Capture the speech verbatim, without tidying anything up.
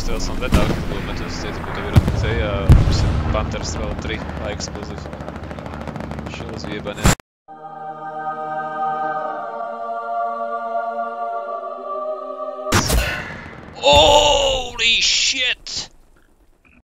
strel som vedal, keď budeme tu z tejto budovy rozbitej a myslím Panther strel tri a explosive. Šiel z vyjebania. Holy shit!